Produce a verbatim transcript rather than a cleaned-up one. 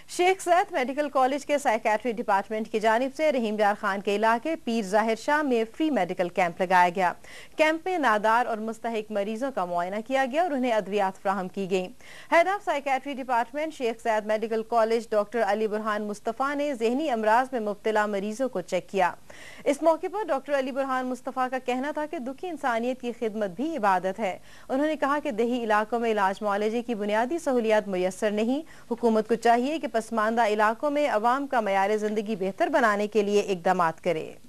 Sheikh Zayed medical college के psychiatry department की जानिब से रहीम खान के इलाके पीर ज़ाहिर शाह में फ्री मेडिकल कैंप लगाया गया। कैंप में नादार और मुस्तहिक मरीजों का मुआयना किया गया और उन्हें अद्वियात फ्राहम की गई। Head of psychiatry department Sheikh Zayed medical college doctor Ali Burhan Mustafa ने जहनी अमराज में मुब्तला मरीजों को चेक किया। इस मौके पर डॉक्टर अली बुरहान मुस्तफा का कहना था कि दुखी इंसानियत की खिदमत भी इबादत है। उन्होंने कहा कि देही इलाकों में इलाज मुआलजे की बुनियादी सहूलियात मुयस्सर नहीं। हुकूमत को चाहिए कि पसमानदा इलाकों में अवाम का मयार जिंदगी बेहतर बनाने के लिए इकदामात करे।